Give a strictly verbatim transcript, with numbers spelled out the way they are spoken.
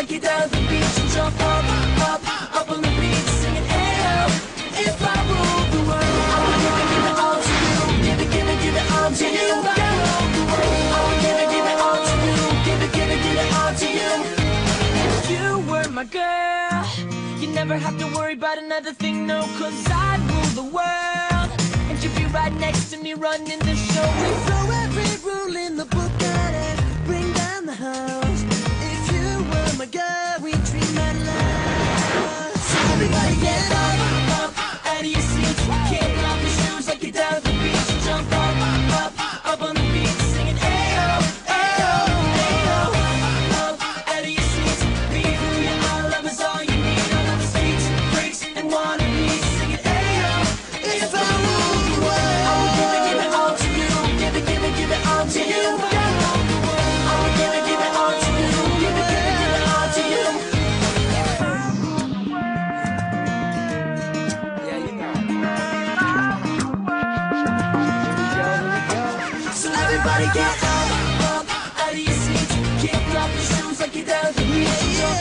take you down to the beach and jump up, up, up on the beach, singing ayo. If I rule the world, I would give it, give it all to you. Give it, give it, give it all to you. If I rule the world, I would give it, give it all to you. Give it, give it, give it all to you. If you were my girl, you never have to worry about another thing, no, cause I'd rule the world. And you'd be right next to me running the show. We throw every rule in the book at it, bring down the house. If you were my girl, we'd dream out loud. So everybody get up, up, out of your seats, kick off your shoes like you're down at the beach, and jump up, up, up on the beach, singing ayo, ayo, ayo. Up, out of your seats, be who you are, love is all you need. All of the streets, freaks, and wannabes, singing ayo. If I rule the world, I would give it, give it all to you. Give it, give it, give it all to you. If I rule the world, I would give it, give it all to you. Give it, give it, give it all to you. If I rule the world, yeah, you know. If I rule the world, here we go, here we go. So everybody get